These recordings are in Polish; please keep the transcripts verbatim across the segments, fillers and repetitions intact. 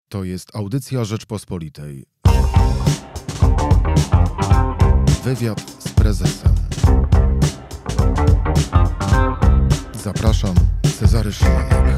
To jest audycja Rzeczpospolitej. Wywiad z prezesem. Zapraszam, Cezary Szymanek.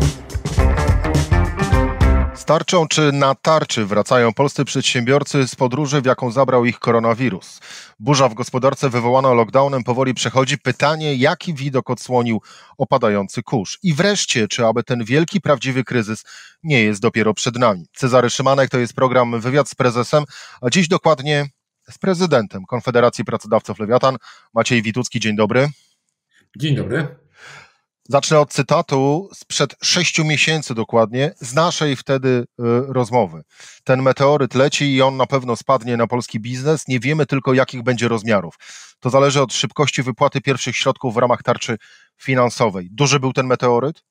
Z tarczą czy na tarczy wracają polscy przedsiębiorcy z podróży, w jaką zabrał ich koronawirus. Burza w gospodarce wywołana lockdownem powoli przechodzi. Pytanie, jaki widok odsłonił opadający kurz? I wreszcie, czy aby ten wielki, prawdziwy kryzys nie jest dopiero przed nami? Cezary Szymanek, to jest program Wywiad z prezesem, a dziś dokładnie z prezydentem Konfederacji Pracodawców Lewiatan, Maciej Witucki. Dzień dobry. Dzień dobry. Zacznę od cytatu sprzed sześciu miesięcy dokładnie, z naszej wtedy y, rozmowy. Ten meteoryt leci i on na pewno spadnie na polski biznes, nie wiemy tylko jakich będzie rozmiarów. To zależy od szybkości wypłaty pierwszych środków w ramach tarczy finansowej. Duży był ten meteoryt?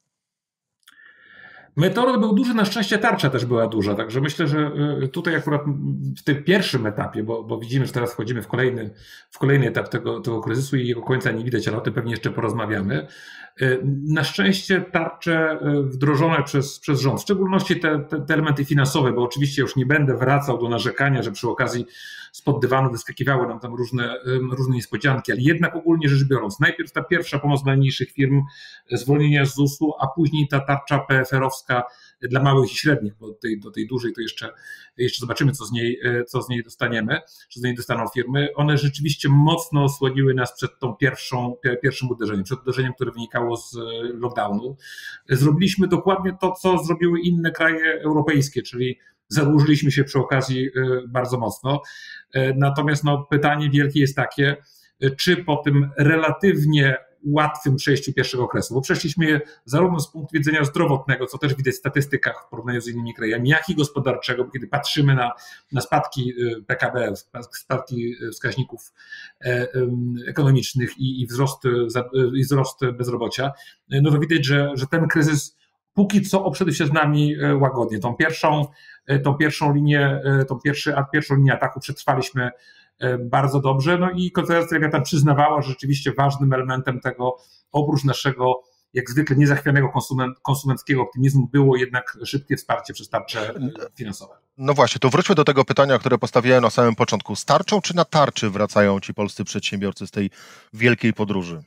Meteoryt był duży, na szczęście tarcza też była duża, także myślę, że tutaj akurat w tym pierwszym etapie, bo, bo widzimy, że teraz wchodzimy w kolejny, w kolejny etap tego, tego kryzysu i jego końca nie widać, ale o tym pewnie jeszcze porozmawiamy. Na szczęście tarcze wdrożone przez, przez rząd, w szczególności te, te, te elementy finansowe, bo oczywiście już nie będę wracał do narzekania, że przy okazji spod dywanu wyskakiwały nam tam różne, różne niespodzianki, ale jednak ogólnie rzecz biorąc, najpierw ta pierwsza pomoc dla mniejszych firm, zwolnienia z zusu, a później ta tarcza P F R-owska dla małych i średnich, bo do tej, do tej dużej to jeszcze, jeszcze zobaczymy, co z niej, co z niej dostaniemy, co z niej dostaną firmy. One rzeczywiście mocno osłoniły nas przed tą pierwszą, pierwszym uderzeniem, przed uderzeniem, które wynikało z lockdownu. Zrobiliśmy dokładnie to, co zrobiły inne kraje europejskie, czyli zadłużyliśmy się przy okazji bardzo mocno. Natomiast no, pytanie wielkie jest takie, czy po tym relatywnie łatwym przejściu pierwszego okresu, bo przeszliśmy je zarówno z punktu widzenia zdrowotnego, co też widać w statystykach w porównaniu z innymi krajami, jak i gospodarczego, bo kiedy patrzymy na, na spadki P K B, spadki wskaźników ekonomicznych i, i, wzrost, i wzrost bezrobocia, no to widać, że, że ten kryzys póki co obszedł się z nami łagodnie. Tą pierwszą, tą pierwszą linię, tą pierwszy, pierwszą linię ataku przetrwaliśmy bardzo dobrze, no i Konfederacja Lewiatan przyznawała, że rzeczywiście ważnym elementem tego, oprócz naszego jak zwykle niezachwianego konsument, konsumenckiego optymizmu, było jednak szybkie wsparcie przez tarcze finansowe. No właśnie, to wróćmy do tego pytania, które postawiłem na samym początku. Z tarczą czy na tarczy wracają ci polscy przedsiębiorcy z tej wielkiej podróży?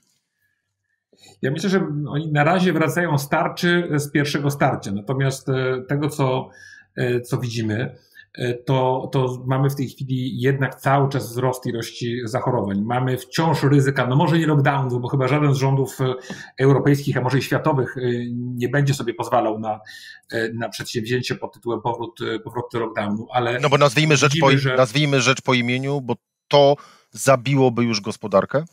Ja myślę, że oni na razie wracają z tarczy z pierwszego starcia, natomiast tego, co, co widzimy, To, to mamy w tej chwili jednak cały czas wzrost ilości zachorowań. Mamy wciąż ryzyka, no może nie lockdownu, bo chyba żaden z rządów europejskich, a może i światowych nie będzie sobie pozwalał na, na przedsięwzięcie pod tytułem powrót, powrót do lockdownu, ale... No bo nazwijmy rzecz, widzimy, po, że... nazwijmy rzecz po imieniu, bo to zabiłoby już gospodarkę?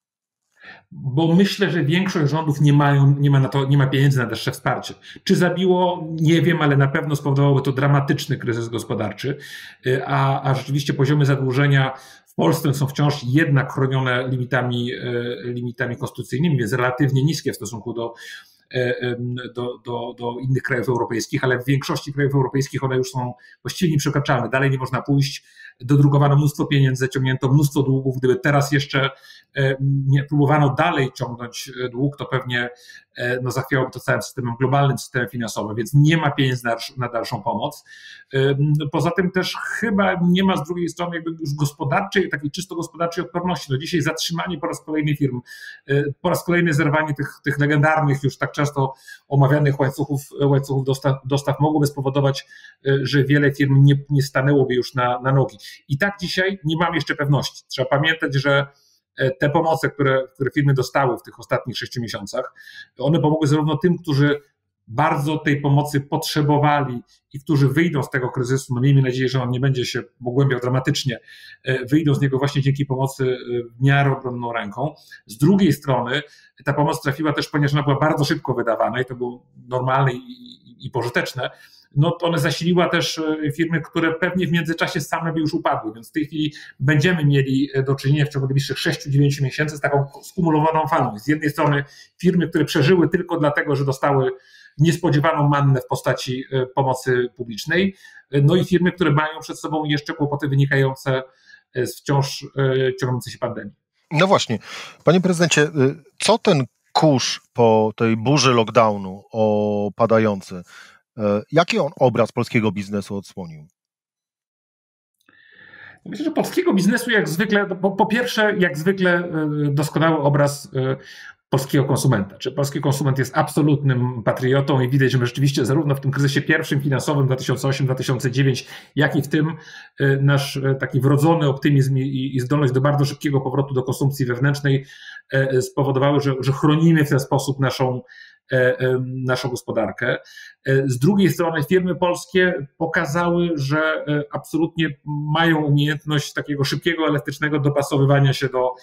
Bo myślę, że większość rządów nie mają, nie ma na to, nie ma pieniędzy na dalsze wsparcie. Czy zabiło? Nie wiem, ale na pewno spowodowałoby to dramatyczny kryzys gospodarczy, a, a rzeczywiście poziomy zadłużenia w Polsce są wciąż jednak chronione limitami, limitami konstytucyjnymi, więc relatywnie niskie w stosunku do Do, do, do innych krajów europejskich, ale w większości krajów europejskich one już są właściwie nieprzekraczalne. Dalej nie można pójść, dodrukowano mnóstwo pieniędzy, zaciągnięto mnóstwo długów. Gdyby teraz jeszcze nie próbowano dalej ciągnąć dług, to pewnie no, zachwiałoby to całym systemem, globalnym systemem finansowym, więc nie ma pieniędzy na, na dalszą pomoc. Poza tym też chyba nie ma z drugiej strony jakby już gospodarczej, takiej czysto gospodarczej odporności. No dzisiaj zatrzymanie po raz kolejny firm, po raz kolejny zerwanie tych, tych legendarnych, już tak często omawianych łańcuchów, łańcuchów dostaw, dostaw mogłoby spowodować, że wiele firm nie, nie stanęłoby już na, na nogi. I tak dzisiaj nie mam jeszcze pewności. Trzeba pamiętać, że te pomoce, które, które firmy dostały w tych ostatnich sześciu miesiącach, one pomogły zarówno tym, którzy bardzo tej pomocy potrzebowali i którzy wyjdą z tego kryzysu, no miejmy nadzieję, że on nie będzie się pogłębiał dramatycznie, wyjdą z niego właśnie dzięki pomocy w miarę obronną ręką. Z drugiej strony ta pomoc trafiła też, ponieważ ona była bardzo szybko wydawana i to było normalne i, i, i pożyteczne, no to one zasiliła też firmy, które pewnie w międzyczasie same by już upadły, więc w tej chwili będziemy mieli do czynienia w ciągu najbliższych sześciu do dziewięciu miesięcy z taką skumulowaną falą. Z jednej strony firmy, które przeżyły tylko dlatego, że dostały niespodziewaną mannę w postaci pomocy publicznej, no i firmy, które mają przed sobą jeszcze kłopoty wynikające z wciąż ciągnącej się pandemii. No właśnie, panie prezydencie, co ten kurz po tej burzy lockdownu opadający Jaki on obraz polskiego biznesu odsłonił? Myślę, że polskiego biznesu jak zwykle, po, po pierwsze, jak zwykle doskonały obraz polskiego konsumenta. Czy polski konsument jest absolutnym patriotą i widać, że rzeczywiście zarówno w tym kryzysie pierwszym finansowym dwa tysiące osiem dwa tysiące dziewięć, jak i w tym nasz taki wrodzony optymizm i, i zdolność do bardzo szybkiego powrotu do konsumpcji wewnętrznej spowodowały, że, że chronimy w ten sposób naszą naszą gospodarkę. Z drugiej strony firmy polskie pokazały, że absolutnie mają umiejętność takiego szybkiego, elastycznego dopasowywania się do,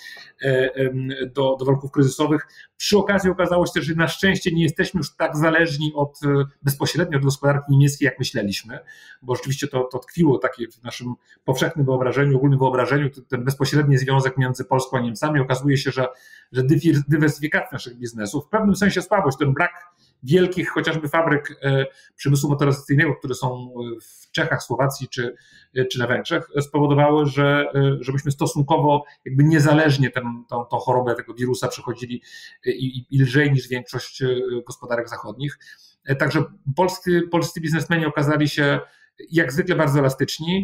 do, do warunków kryzysowych. Przy okazji okazało się też, że na szczęście nie jesteśmy już tak zależni od, bezpośrednio od gospodarki niemieckiej, jak myśleliśmy, bo rzeczywiście to, to tkwiło takie w naszym powszechnym wyobrażeniu, ogólnym wyobrażeniu, ten bezpośredni związek między Polską a Niemcami. Okazuje się, że, że dywersyfikacja naszych biznesów, w pewnym sensie słabość, ten brak wielkich chociażby fabryk przemysłu motoryzacyjnego, które są w Czechach, Słowacji czy, czy na Węgrzech, spowodowały, że żebyśmy stosunkowo jakby niezależnie tę, tą, tą chorobę tego wirusa przechodzili i, i lżej niż większość gospodarek zachodnich. Także polscy, polscy biznesmeni okazali się jak zwykle bardzo elastyczni.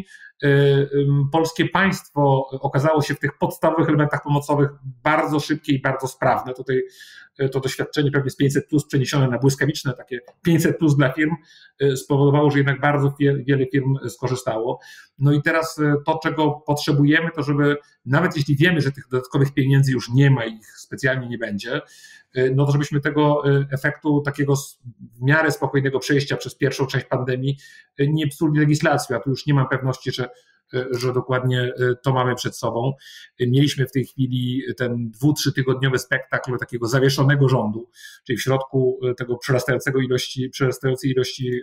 Polskie państwo okazało się w tych podstawowych elementach pomocowych bardzo szybkie i bardzo sprawne. Tutaj to doświadczenie pewnie z pięćset plus przeniesione na błyskawiczne, takie pięćset plus dla firm spowodowało, że jednak bardzo wiele firm skorzystało. No i teraz to, czego potrzebujemy, to żeby nawet jeśli wiemy, że tych dodatkowych pieniędzy już nie ma i ich specjalnie nie będzie, no to żebyśmy tego efektu takiego w miarę spokojnego przejścia przez pierwszą część pandemii nie psuli legislacją. Ja tu już nie mam pewności, że, że dokładnie to mamy przed sobą. Mieliśmy w tej chwili ten dwu, trzytygodniowy spektakl takiego zawieszonego rządu, czyli w środku tego przerastającego ilości, przerastającej ilości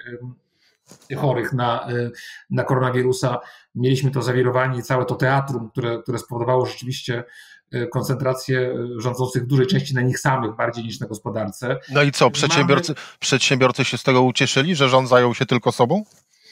chorych na, na koronawirusa. Mieliśmy to zawirowanie i całe to teatrum, które, które spowodowało rzeczywiście koncentrację rządzących w dużej części na nich samych, bardziej niż na gospodarce. No i co, przedsiębiorcy, Mamy... przedsiębiorcy się z tego ucieszyli, że rząd zajął się tylko sobą?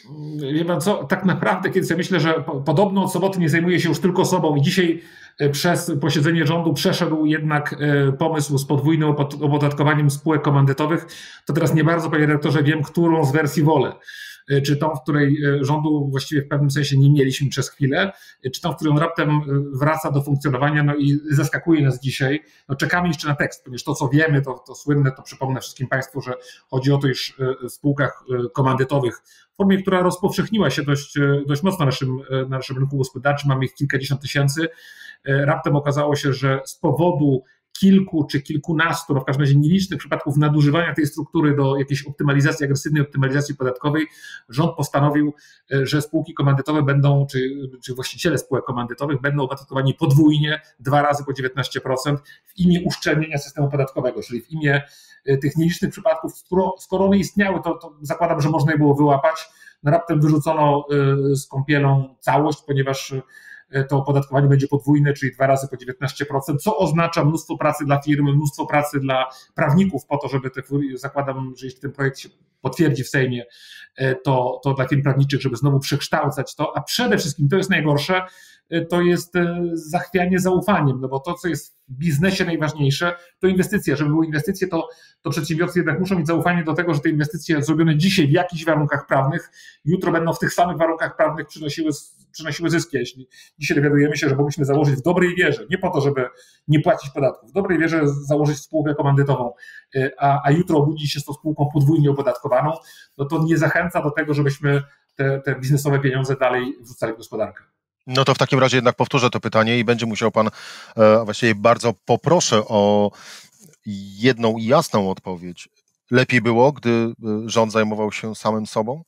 Wie pan co, tak naprawdę, kiedy sobie myślę, że podobno od soboty nie zajmuje się już tylko sobą i dzisiaj przez posiedzenie rządu przeszedł jednak pomysł z podwójnym opodatkowaniem spółek komandytowych, to teraz nie bardzo, panie redaktorze, wiem, którą z wersji wolę. Czy tą, w której rządu właściwie w pewnym sensie nie mieliśmy przez chwilę, czy tą, w której on raptem wraca do funkcjonowania, no i zaskakuje nas dzisiaj. No czekamy jeszcze na tekst, ponieważ to, co wiemy, to, to słynne, to przypomnę wszystkim państwu, że chodzi o to, iż w spółkach komandytowych, w formie, która rozpowszechniła się dość, dość mocno na naszym, na naszym rynku gospodarczym, mamy ich kilkadziesiąt tysięcy, raptem okazało się, że z powodu kilku czy kilkunastu, no w każdym razie nielicznych przypadków nadużywania tej struktury do jakiejś optymalizacji, agresywnej optymalizacji podatkowej, rząd postanowił, że spółki komandytowe będą, czy, czy właściciele spółek komandytowych będą opodatkowani podwójnie, dwa razy po dziewiętnaście procent w imię uszczelnienia systemu podatkowego, czyli w imię tych nielicznych przypadków, skoro, skoro one istniały, to, to zakładam, że można je było wyłapać. No raptem wyrzucono z kąpielą całość, ponieważ to opodatkowanie będzie podwójne, czyli dwa razy po dziewiętnaście procent, co oznacza mnóstwo pracy dla firmy, mnóstwo pracy dla prawników po to, żeby te, zakładam, że jeśli ten projekt się potwierdzi w Sejmie, to, to dla firm prawniczych, żeby znowu przekształcać to, a przede wszystkim, to jest najgorsze, to jest zachwianie zaufaniem, no bo to, co jest w biznesie najważniejsze, to inwestycje. Żeby były inwestycje, to, to przedsiębiorcy jednak muszą mieć zaufanie do tego, że te inwestycje zrobione dzisiaj w jakichś warunkach prawnych, jutro będą w tych samych warunkach prawnych przynosiły, przynosiły zyski. Jeśli dzisiaj dowiadujemy się, że mogliśmy założyć w dobrej wierze, nie po to, żeby nie płacić podatków, w dobrej wierze założyć spółkę komandytową, a, a jutro obudzić się z tą spółką podwójnie opodatkowaną, no to nie zachęca do tego, żebyśmy te, te biznesowe pieniądze dalej wrzucali w gospodarkę. No to w takim razie jednak powtórzę to pytanie i będzie musiał pan, a właściwie bardzo poproszę o jedną i jasną odpowiedź. Lepiej było, gdy rząd zajmował się samym sobą?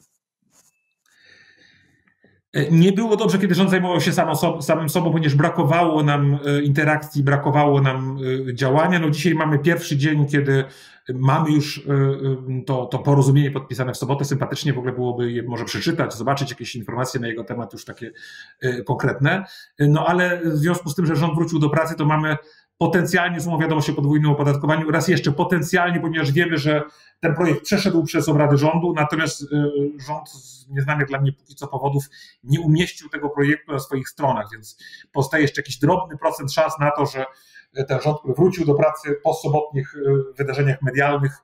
Nie było dobrze, kiedy rząd zajmował się samym sobą, ponieważ brakowało nam interakcji, brakowało nam działania. No dzisiaj mamy pierwszy dzień, kiedy mamy już to, to porozumienie podpisane w sobotę. Sympatycznie w ogóle byłoby je może przeczytać, zobaczyć jakieś informacje na jego temat już takie konkretne. No ale w związku z tym, że rząd wrócił do pracy, to mamy potencjalnie złą wiadomość o podwójnym opodatkowaniu. Raz jeszcze potencjalnie, ponieważ wiemy, że ten projekt przeszedł przez obrady rządu, natomiast rząd z nieznanych dla mnie póki co powodów nie umieścił tego projektu na swoich stronach, więc powstaje jeszcze jakiś drobny procent szans na to, że ten rząd, który wrócił do pracy po sobotnich wydarzeniach medialnych,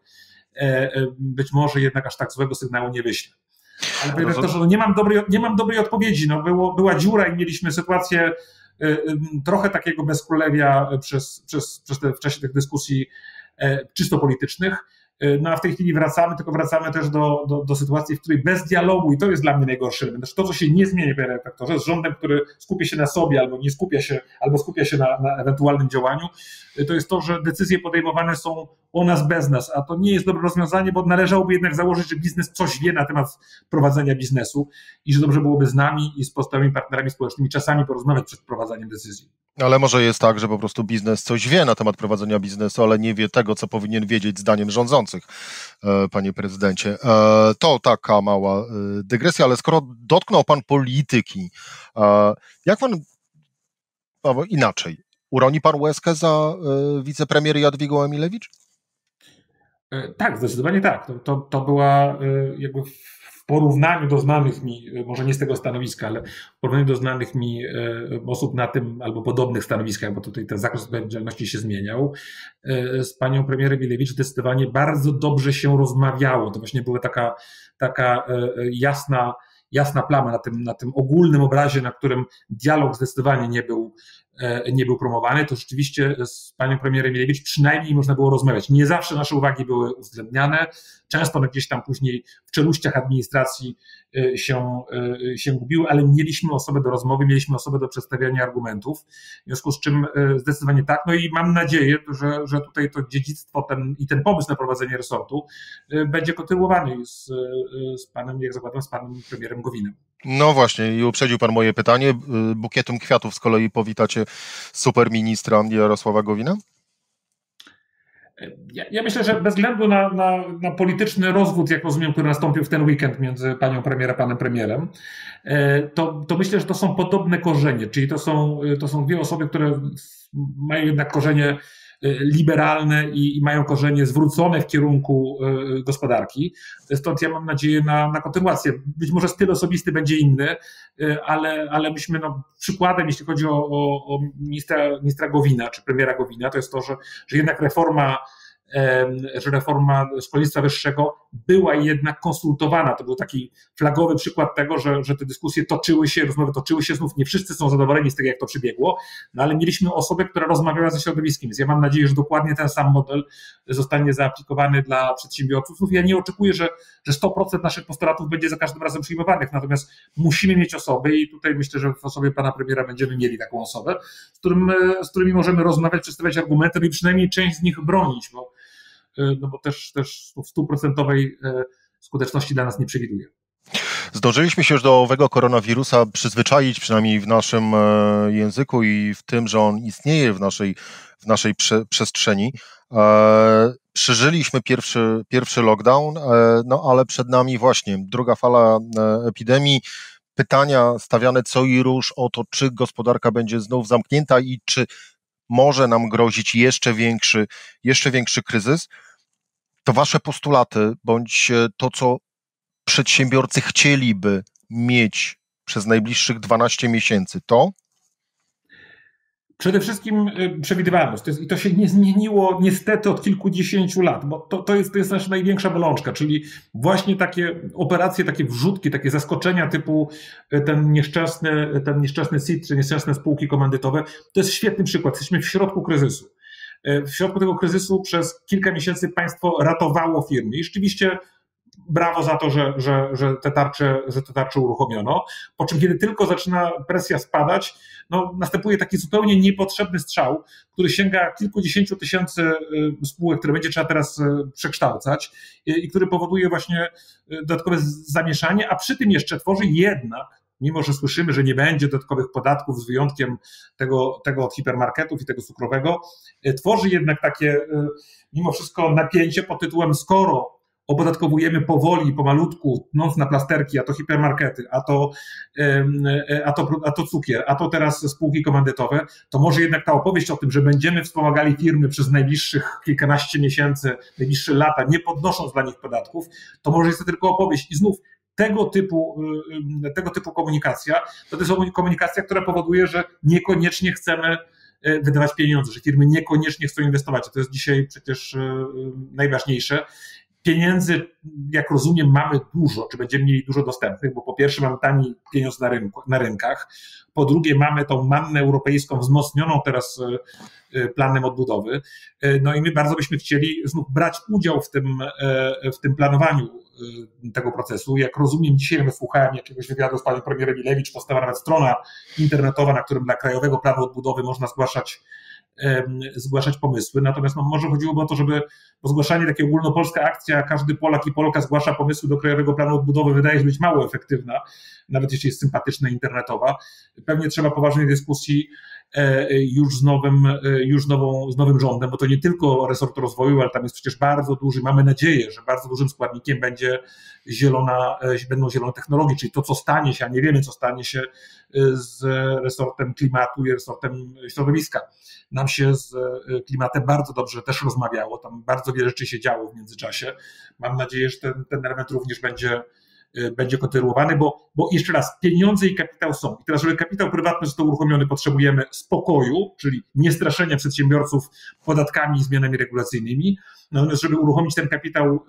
być może jednak aż tak złego sygnału nie wyśle. Ale panie rektorze, no nie mam dobrej, nie mam dobrej odpowiedzi. No było, była dziura i mieliśmy sytuację trochę takiego bezkrólewia przez, przez, przez te, w czasie tych dyskusji czysto politycznych. No a w tej chwili wracamy, tylko wracamy też do, do, do sytuacji, w której bez dialogu, i to jest dla mnie najgorsze, element, to, co się nie zmieni, panie redaktorze, z rządem, który skupia się na sobie, albo nie skupia się, albo skupia się na, na ewentualnym działaniu, to jest to, że decyzje podejmowane są o nas, bez nas, a to nie jest dobre rozwiązanie, bo należałoby jednak założyć, że biznes coś wie na temat prowadzenia biznesu i że dobrze byłoby z nami i z pozostałymi partnerami społecznymi czasami porozmawiać przed wprowadzeniem decyzji. Ale może jest tak, że po prostu biznes coś wie na temat prowadzenia biznesu, ale nie wie tego, co powinien wiedzieć zdaniem rządzących, panie prezydencie. To taka mała dygresja, ale skoro dotknął pan polityki, jak pan, albo inaczej, uroni pan łezkę za wicepremier Jadwigą Emilewicz? Tak, zdecydowanie tak. To, to, to była jakby w porównaniu do znanych mi, może nie z tego stanowiska, ale w porównaniu do znanych mi osób na tym albo podobnych stanowiskach, bo tutaj ten zakres odpowiedzialności się zmieniał, z panią premier Emilewicz zdecydowanie bardzo dobrze się rozmawiało. To właśnie była taka, taka jasna, jasna plama na tym, na tym ogólnym obrazie, na którym dialog zdecydowanie nie był nie był promowany, to rzeczywiście z panią premier Emilewicz przynajmniej można było rozmawiać. Nie zawsze nasze uwagi były uwzględniane, często one gdzieś tam później w czeluściach administracji się, się gubiły, ale mieliśmy osobę do rozmowy, mieliśmy osobę do przedstawiania argumentów, w związku z czym zdecydowanie tak, no i mam nadzieję, że, że tutaj to dziedzictwo ten, i ten pomysł na prowadzenie resortu będzie kontynuowany z, z panem, jak zakładam, z panem premierem Gowinem. No właśnie, i uprzedził pan moje pytanie. Bukietem kwiatów z kolei powitacie superministra Jarosława Gowina? Ja, ja myślę, że bez względu na, na, na polityczny rozwód, jak rozumiem, który nastąpił w ten weekend między panią premier a panem premierem, to, to myślę, że to są podobne korzenie, czyli to są, to są dwie osoby, które mają jednak korzenie liberalne i, i mają korzenie zwrócone w kierunku y, gospodarki. Stąd ja mam nadzieję na, na kontynuację. Być może styl osobisty będzie inny, y, ale, ale myśmy no, przykładem, jeśli chodzi o, o, o ministra, ministra Gowina, czy premiera Gowina, to jest to, że, że jednak reforma że reforma szkolnictwa wyższego była jednak konsultowana. To był taki flagowy przykład tego, że, że te dyskusje toczyły się, rozmowy toczyły się, znów nie wszyscy są zadowoleni z tego, jak to przebiegło, no ale mieliśmy osobę, która rozmawiała ze środowiskiem, więc ja mam nadzieję, że dokładnie ten sam model zostanie zaaplikowany dla przedsiębiorców. Znów ja nie oczekuję, że, że sto procent naszych postulatów będzie za każdym razem przyjmowanych, natomiast musimy mieć osoby i tutaj myślę, że w osobie pana premiera będziemy mieli taką osobę, z, którym, z którymi możemy rozmawiać, przedstawiać argumenty, no i przynajmniej część z nich bronić, bo no bo też, też stuprocentowej skuteczności dla nas nie przewiduje. Zdążyliśmy się już do owego koronawirusa przyzwyczaić, przynajmniej w naszym języku i w tym, że on istnieje w naszej, w naszej prze, przestrzeni. E, przeżyliśmy pierwszy, pierwszy lockdown, e, no ale przed nami właśnie druga fala e, epidemii. Pytania stawiane co i róż o to, czy gospodarka będzie znów zamknięta i czy może nam grozić jeszcze większy, jeszcze większy kryzys. To wasze postulaty, bądź to, co przedsiębiorcy chcieliby mieć przez najbliższych dwanaście miesięcy, to? Przede wszystkim przewidywalność. To jest, i to się nie zmieniło niestety od kilkudziesięciu lat, bo to, to, jest, to jest nasza największa bolączka, czyli właśnie takie operacje, takie wrzutki, takie zaskoczenia typu ten nieszczęsny, ten nieszczęsny C I T, czy nieszczęsne spółki komandytowe. To jest świetny przykład. Jesteśmy w środku kryzysu. W środku tego kryzysu przez kilka miesięcy państwo ratowało firmy i rzeczywiście brawo za to, że, że, że, te tarcze, że te tarcze uruchomiono, po czym kiedy tylko zaczyna presja spadać, no, następuje taki zupełnie niepotrzebny strzał, który sięga kilkudziesięciu tysięcy spółek, które będzie trzeba teraz przekształcać i który powoduje właśnie dodatkowe zamieszanie, a przy tym jeszcze tworzy jednak, mimo że słyszymy, że nie będzie dodatkowych podatków z wyjątkiem tego, tego od hipermarketów i tego cukrowego, tworzy jednak takie mimo wszystko napięcie pod tytułem skoro opodatkowujemy powoli, pomalutku, noc na plasterki, a to hipermarkety, a to, a, to, a to cukier, a to teraz spółki komandytowe, to może jednak ta opowieść o tym, że będziemy wspomagali firmy przez najbliższych kilkanaście miesięcy, najbliższe lata, nie podnosząc dla nich podatków, to może jest to tylko opowieść. I znów tego typu, tego typu komunikacja, to jest komunikacja, która powoduje, że niekoniecznie chcemy wydawać pieniądze, że firmy niekoniecznie chcą inwestować, a to jest dzisiaj przecież najważniejsze. Pieniędzy, jak rozumiem, mamy dużo, czy będziemy mieli dużo dostępnych, bo po pierwsze mamy tani pieniądz na, rynku, na rynkach, po drugie mamy tą mannę europejską wzmocnioną teraz planem odbudowy, no i my bardzo byśmy chcieli znów brać udział w tym, w tym planowaniu tego procesu. Jak rozumiem, dzisiaj wysłuchałem jakiegoś wywiadu z panią premier Emilewicz, powstała nawet strona internetowa, na którym dla Krajowego Planu Odbudowy można zgłaszać zgłaszać pomysły, natomiast no, może chodziłoby o to, żeby bo zgłaszanie takiej ogólnopolska akcja, każdy Polak i Polka zgłasza pomysły do Krajowego Planu Odbudowy, wydaje się być mało efektywna, nawet jeśli jest sympatyczna i internetowa. Pewnie trzeba poważnej dyskusji już z nowym, już nową, z nowym rządem, bo to nie tylko resort rozwoju, ale tam jest przecież bardzo duży, mamy nadzieję, że bardzo dużym składnikiem będzie zielona, będą zielone technologie, czyli to, co stanie się, a nie wiemy, co stanie się z resortem klimatu i resortem środowiska. Nam się z klimatem bardzo dobrze też rozmawiało, tam bardzo wiele rzeczy się działo w międzyczasie. Mam nadzieję, że ten, ten element również będzie, będzie kontynuowany, bo, bo jeszcze raz, pieniądze i kapitał są. I teraz, żeby kapitał prywatny został uruchomiony, potrzebujemy spokoju, czyli nie straszenia przedsiębiorców podatkami i zmianami regulacyjnymi. Natomiast, żeby uruchomić ten kapitał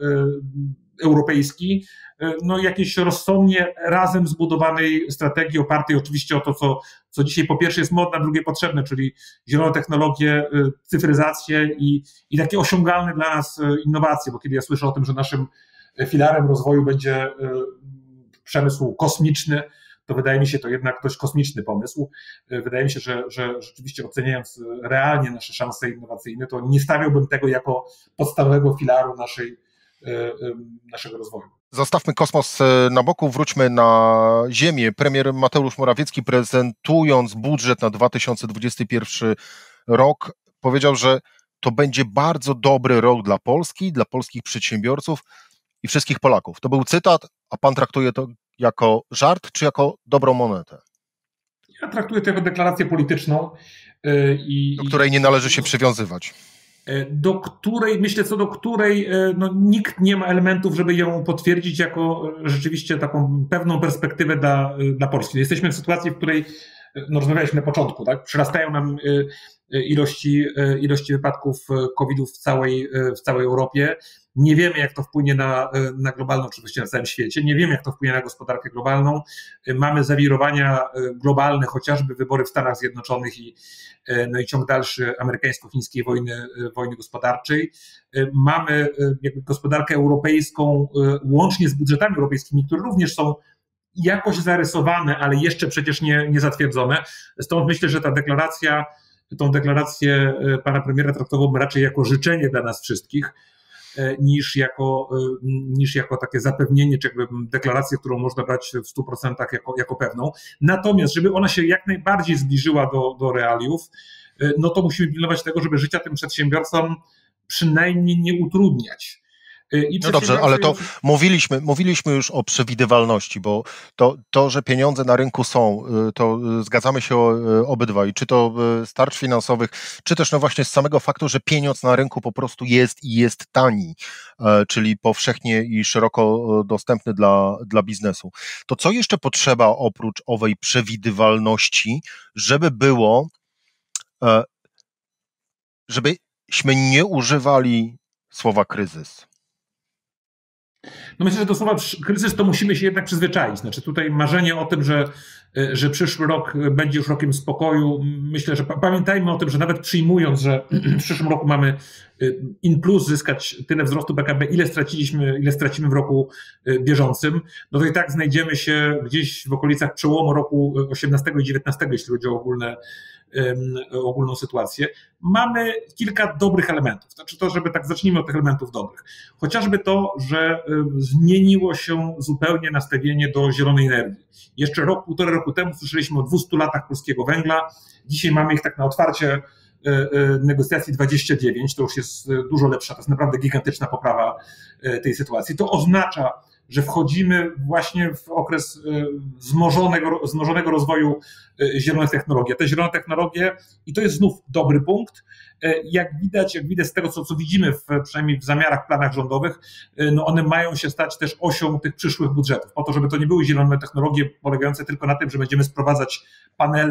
europejski, no jakiejś rozsądnie razem zbudowanej strategii opartej oczywiście o to, co, co dzisiaj po pierwsze jest modne, a drugie potrzebne, czyli zielone technologie, cyfryzację i, i takie osiągalne dla nas innowacje, bo kiedy ja słyszę o tym, że naszym filarem rozwoju będzie przemysł kosmiczny, to wydaje mi się to jednak dość kosmiczny pomysł. Wydaje mi się, że, że rzeczywiście oceniając realnie nasze szanse innowacyjne, to nie stawiałbym tego jako podstawowego filaru naszej, naszego rozwoju. Zostawmy kosmos na boku, wróćmy na ziemię. Premier Mateusz Morawiecki, prezentując budżet na dwa tysiące dwudziesty pierwszy rok, powiedział, że to będzie bardzo dobry rok dla Polski, dla polskich przedsiębiorców i wszystkich Polaków. To był cytat, a pan traktuje to jako żart, czy jako dobrą monetę? Ja traktuję to jako deklarację polityczną. I, do której nie należy się przywiązywać. Do której, myślę, co do której no, nikt nie ma elementów, żeby ją potwierdzić jako rzeczywiście taką pewną perspektywę dla, dla Polski. Jesteśmy w sytuacji, w której, no rozmawialiśmy na początku, tak, przyrastają nam ilości, ilości wypadków kowidów w całej, w całej Europie. Nie wiemy, jak to wpłynie na, na globalną, oczywiście na całym świecie. Nie wiemy, jak to wpłynie na gospodarkę globalną. Mamy zawirowania globalne, chociażby wybory w Stanach Zjednoczonych i, no i ciąg dalszy amerykańsko-chińskiej wojny, wojny gospodarczej. Mamy jakby gospodarkę europejską, łącznie z budżetami europejskimi, które również są jakoś zarysowane, ale jeszcze przecież nie, nie zatwierdzone. Stąd myślę, że ta deklaracja, tą deklarację pana premiera traktowałbym raczej jako życzenie dla nas wszystkich, niż jako, niż jako takie zapewnienie, czy jakby deklarację, którą można brać w stu procentach jako, jako pewną. Natomiast, żeby ona się jak najbardziej zbliżyła do, do realiów, no to musimy pilnować tego, żeby życia tym przedsiębiorcom przynajmniej nie utrudniać. I no dobrze, ale to mówiliśmy, mówiliśmy już o przewidywalności, bo to, to, że pieniądze na rynku są, to zgadzamy się obydwaj, czy to z tarcz finansowych, czy też no właśnie z samego faktu, że pieniądz na rynku po prostu jest i jest tani, czyli powszechnie i szeroko dostępny dla, dla biznesu. To co jeszcze potrzeba oprócz owej przewidywalności, żeby było, żebyśmy nie używali słowa kryzys? No myślę, że do słowa kryzys to musimy się jednak przyzwyczaić. Znaczy tutaj marzenie o tym, że, że przyszły rok będzie już rokiem spokoju, myślę, że pamiętajmy o tym, że nawet przyjmując, że w przyszłym roku mamy in plus zyskać tyle wzrostu P K B, ile straciliśmy, ile stracimy w roku bieżącym, no to i tak znajdziemy się gdzieś w okolicach przełomu roku osiemnastego i dziewiętnastego, jeśli chodzi o ogólne ogólną sytuację. Mamy kilka dobrych elementów. Znaczy to, żeby tak zacznijmy od tych elementów dobrych. Chociażby to, że zmieniło się zupełnie nastawienie do zielonej energii. Jeszcze rok, półtora roku temu słyszeliśmy o dwustu latach polskiego węgla. Dzisiaj mamy ich tak na otwarcie negocjacji dwadzieścia dziewięć. To już jest dużo lepsza, to jest naprawdę gigantyczna poprawa tej sytuacji. To oznacza, że wchodzimy właśnie w okres wzmożonego, wzmożonego rozwoju zielonych technologii. Te zielone technologie, i to jest znów dobry punkt, jak widać, jak widać z tego, co, co widzimy, w, przynajmniej w zamiarach, planach rządowych, no one mają się stać też osią tych przyszłych budżetów, po to, żeby to nie były zielone technologie polegające tylko na tym, że będziemy sprowadzać panele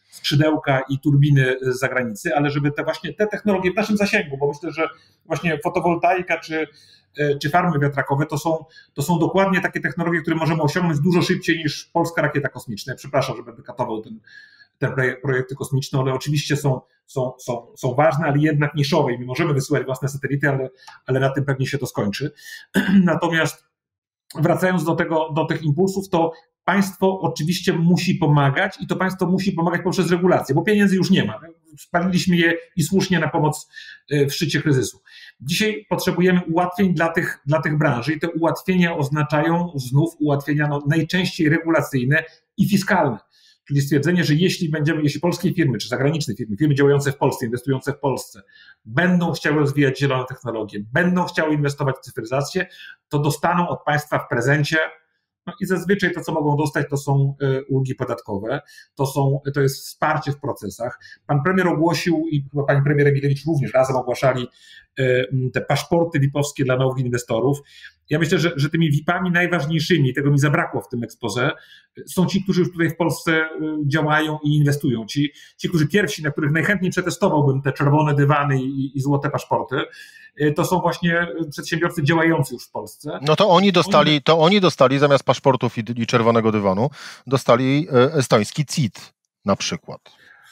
skrzydełka i turbiny z zagranicy, ale żeby te właśnie te technologie w naszym zasięgu, bo myślę, że właśnie fotowoltaika czy, czy farmy wiatrakowe to są, to są dokładnie takie technologie, które możemy osiągnąć dużo szybciej niż polska rakieta kosmiczna. Ja przepraszam, że będę katował ten, te projekty kosmiczne, one oczywiście są, są, są, są ważne, ale jednak niszowe i my możemy wysyłać własne satelity, ale, ale na tym pewnie się to skończy. Natomiast wracając do tego, do tych impulsów, to państwo oczywiście musi pomagać i to państwo musi pomagać poprzez regulacje, bo pieniędzy już nie ma. Spaliliśmy je i słusznie na pomoc w szczycie kryzysu. Dzisiaj potrzebujemy ułatwień dla tych, dla tych branży i te ułatwienia oznaczają znów ułatwienia no, najczęściej regulacyjne i fiskalne. Czyli stwierdzenie, że jeśli będziemy, jeśli polskie firmy, czy zagraniczne firmy, firmy działające w Polsce, inwestujące w Polsce, będą chciały rozwijać zielone technologie, będą chciały inwestować w cyfryzację, to dostaną od państwa w prezencie, no i zazwyczaj to, co mogą dostać, to są ulgi podatkowe, to, są, to jest wsparcie w procesach. Pan premier ogłosił i chyba pani premier Emilewicz również razem ogłaszali te paszporty V I P-owskie dla nowych inwestorów. Ja myślę, że, że tymi V I P-ami najważniejszymi, tego mi zabrakło w tym exposé, są ci, którzy już tutaj w Polsce działają i inwestują. Ci, ci którzy pierwsi, na których najchętniej przetestowałbym te czerwone dywany i, i złote paszporty, to są właśnie przedsiębiorcy działający już w Polsce. No to oni dostali, to oni dostali zamiast paszportów i, i czerwonego dywanu, dostali estoński C I T na przykład.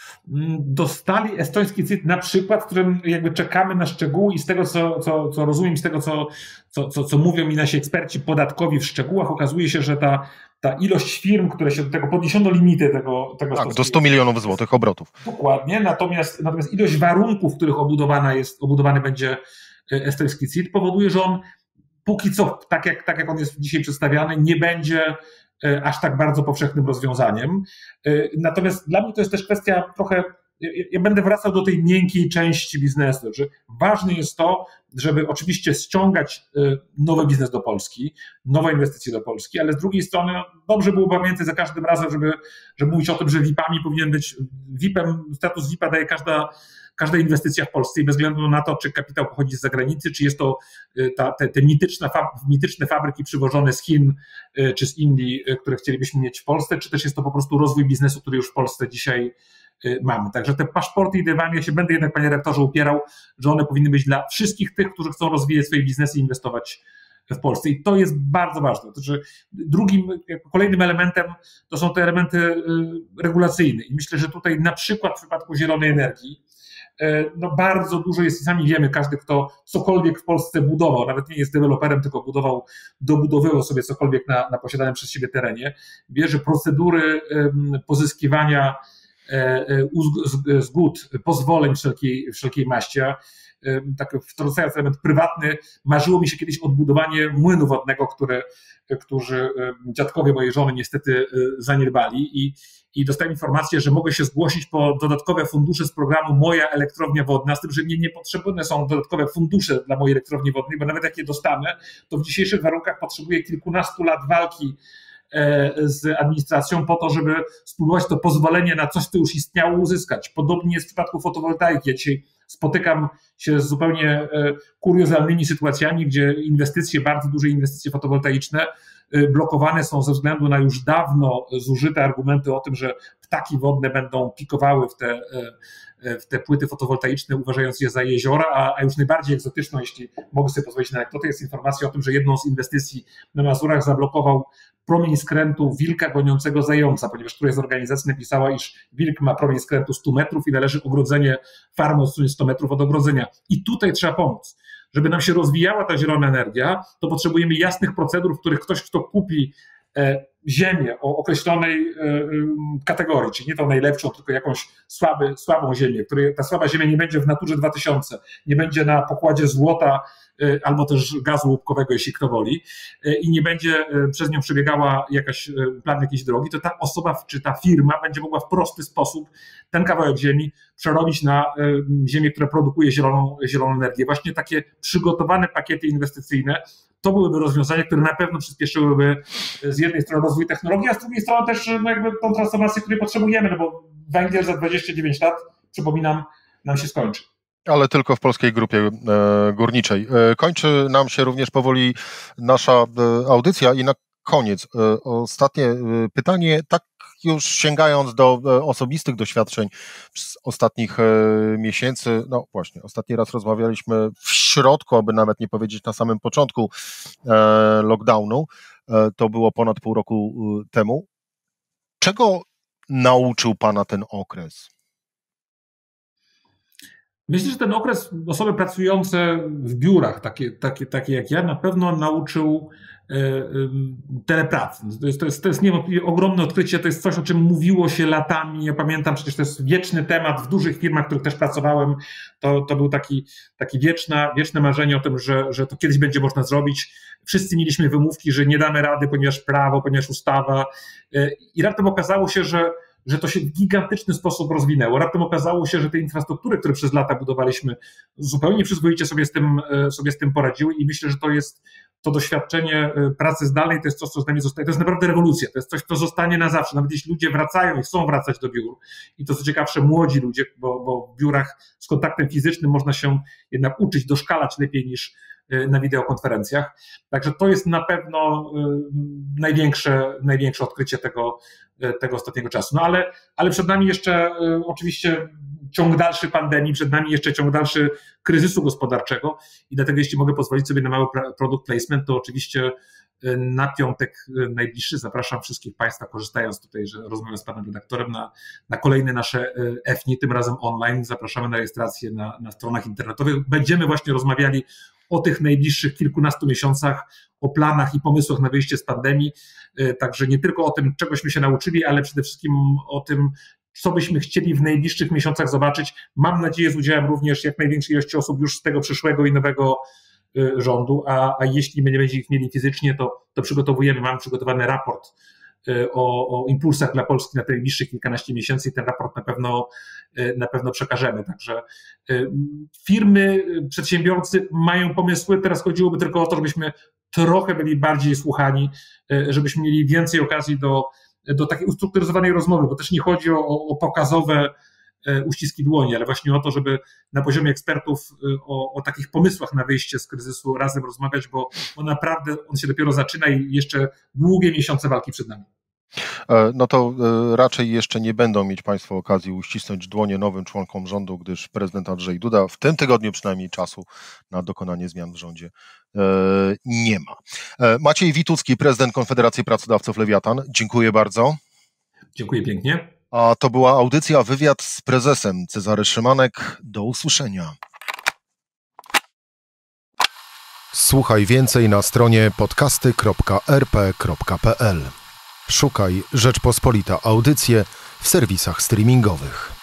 Dostali estoński C I T na przykład, w którym jakby czekamy na szczegóły i z tego, co, co, co rozumiem, z tego, co, co, co, co mówią mi nasi eksperci podatkowi w szczegółach, okazuje się, że ta, ta ilość firm, które się do tego podniesiono limity tego, tego tak, do stu milionów złotych obrotów. Dokładnie, natomiast, natomiast ilość warunków, w których obudowana jest, obudowany będzie estoński C I T, powoduje, że on póki co, tak jak, tak jak on jest dzisiaj przedstawiany, nie będzie aż tak bardzo powszechnym rozwiązaniem. Natomiast dla mnie to jest też kwestia trochę, ja będę wracał do tej miękkiej części biznesu, że ważne jest to, żeby oczywiście ściągać nowy biznes do Polski, nowe inwestycje do Polski, ale z drugiej strony dobrze było pamiętać za każdym razem, żeby, żeby mówić o tym, że V I P-ami powinien być, V I P-em, status V I P-a daje każda Każda inwestycja w Polsce i bez względu na to, czy kapitał pochodzi z zagranicy, czy jest to ta, te, te mityczne, fab, mityczne fabryki przywożone z Chin czy z Indii, które chcielibyśmy mieć w Polsce, czy też jest to po prostu rozwój biznesu, który już w Polsce dzisiaj mamy. Także te paszporty i dywany, ja się będę jednak, panie rektorze, upierał, że one powinny być dla wszystkich tych, którzy chcą rozwijać swoje biznesy i inwestować w Polsce. I to jest bardzo ważne. To znaczy, drugim, kolejnym elementem to są te elementy regulacyjne. I myślę, że tutaj na przykład w przypadku zielonej energii, no bardzo dużo jest i sami wiemy, każdy, kto cokolwiek w Polsce budował, nawet nie jest deweloperem, tylko budował, dobudowywał sobie cokolwiek na, na posiadanym przez siebie terenie, wie, że procedury pozyskiwania zgód, pozwoleń wszelkiej, wszelkiej maści, tak wtrącając element prywatny, marzyło mi się kiedyś odbudowanie młynu wodnego, które, którzy dziadkowie mojej żony niestety zaniedbali i, i dostałem informację, że mogę się zgłosić po dodatkowe fundusze z programu Moja Elektrownia Wodna, z tym, że mnie nie potrzebne są dodatkowe fundusze dla mojej elektrowni wodnej, bo nawet jak je dostanę, to w dzisiejszych warunkach potrzebuję kilkunastu lat walki z administracją po to, żeby spróbować to pozwolenie na coś, co już istniało, uzyskać. Podobnie jest w przypadku fotowoltaiki. Ja dzisiaj spotykam się z zupełnie kuriozalnymi sytuacjami, gdzie inwestycje, bardzo duże inwestycje fotowoltaiczne blokowane są ze względu na już dawno zużyte argumenty o tym, że ptaki wodne będą pikowały w te, w te płyty fotowoltaiczne, uważając je za jeziora, a, a już najbardziej egzotyczną, jeśli mogę sobie pozwolić na to, to jest informacja o tym, że jedną z inwestycji na Mazurach zablokował promień skrętu wilka goniącego zająca, ponieważ któraś z organizacji napisała, iż wilk ma promień skrętu stu metrów i należy ogrodzenie, farmy odsunąć sto metrów od ogrodzenia. I tutaj trzeba pomóc. Żeby nam się rozwijała ta zielona energia, to potrzebujemy jasnych procedur, w których ktoś, kto kupi ziemię o określonej kategorii, czyli nie tą najlepszą, tylko jakąś słaby, słabą ziemię, której ta słaba ziemia nie będzie w naturze dwa tysiące, nie będzie na pokładzie złota albo też gazu łupkowego, jeśli kto woli, i nie będzie przez nią przebiegała jakaś plan jakiejś drogi, to ta osoba czy ta firma będzie mogła w prosty sposób ten kawałek ziemi przerobić na ziemię, która produkuje zieloną, zieloną energię. Właśnie takie przygotowane pakiety inwestycyjne to byłyby rozwiązania, które na pewno przyspieszyłyby z jednej strony rozwój technologii, a z drugiej strony też no jakby tą transformację, której potrzebujemy, no bo węgiel za dwadzieścia dziewięć lat, przypominam, nam się skończy. Ale tylko w polskiej grupie e, górniczej. E, kończy nam się również powoli nasza e, audycja i na koniec e, ostatnie e, pytanie, tak już sięgając do osobistych doświadczeń z ostatnich miesięcy, no właśnie, ostatni raz rozmawialiśmy w środku, aby nawet nie powiedzieć na samym początku lockdownu, to było ponad pół roku temu. Czego nauczył pana ten okres? Myślę, że ten okres osoby pracujące w biurach, takie, takie, takie jak ja, na pewno nauczył e, e, telepracy. To jest, to, jest, to jest niewątpliwie ogromne odkrycie, to jest coś, o czym mówiło się latami. Ja pamiętam, przecież to jest wieczny temat w dużych firmach, w których też pracowałem. To, to był taki, taki wieczna, wieczne marzenie o tym, że, że to kiedyś będzie można zrobić. Wszyscy mieliśmy wymówki, że nie damy rady, ponieważ prawo, ponieważ ustawa. E, I raptem okazało się, że że to się w gigantyczny sposób rozwinęło. Raptem okazało się, że te infrastruktury, które przez lata budowaliśmy, zupełnie przyzwoicie sobie z tym, sobie z tym poradziły i myślę, że to jest to doświadczenie pracy zdalnej, to jest coś, co z nami zostaje. To jest naprawdę rewolucja, to jest coś, co zostanie na zawsze. Nawet jeśli ludzie wracają i chcą wracać do biur i to co ciekawsze młodzi ludzie, bo, bo w biurach z kontaktem fizycznym można się jednak uczyć, doszkalać lepiej niż na wideokonferencjach. Także to jest na pewno największe, największe odkrycie tego, tego ostatniego czasu. No ale, ale przed nami jeszcze oczywiście ciąg dalszy pandemii, przed nami jeszcze ciąg dalszy kryzysu gospodarczego i dlatego jeśli mogę pozwolić sobie na mały product placement, to oczywiście na piątek najbliższy zapraszam wszystkich Państwa, korzystając tutaj, że rozmawiam z Panem redaktorem, na, na kolejne nasze F N I, tym razem online. Zapraszamy na rejestrację na, na stronach internetowych. Będziemy właśnie rozmawiali o tych najbliższych kilkunastu miesiącach, o planach i pomysłach na wyjście z pandemii. Także nie tylko o tym, czegośmy się nauczyli, ale przede wszystkim o tym, co byśmy chcieli w najbliższych miesiącach zobaczyć. Mam nadzieję z udziałem również jak największej ilości osób już z tego przyszłego i nowego rządu, a, a jeśli my nie będziemy ich mieli fizycznie, to, to przygotowujemy, mamy przygotowany raport o, o impulsach dla Polski na te najbliższych kilkanaście miesięcy i ten raport na pewno, na pewno przekażemy. Także firmy, przedsiębiorcy mają pomysły, teraz chodziłoby tylko o to, żebyśmy trochę byli bardziej słuchani, żebyśmy mieli więcej okazji do, do takiej ustrukturyzowanej rozmowy, bo też nie chodzi o, o pokazowe uściski dłoni, ale właśnie o to, żeby na poziomie ekspertów o, o takich pomysłach na wyjście z kryzysu razem rozmawiać, bo, bo naprawdę on się dopiero zaczyna i jeszcze długie miesiące walki przed nami. No to raczej jeszcze nie będą mieć Państwo okazji uścisnąć dłonie nowym członkom rządu, gdyż prezydent Andrzej Duda w tym tygodniu przynajmniej czasu na dokonanie zmian w rządzie nie ma. Maciej Witucki, prezydent Konfederacji Pracodawców Lewiatan. Dziękuję bardzo. Dziękuję pięknie. A to była audycja Wywiad z prezesem. Cezary Szymanek. Do usłyszenia. Słuchaj więcej na stronie podcasty kropka r p kropka p l. Szukaj Rzeczpospolita Audycje w serwisach streamingowych.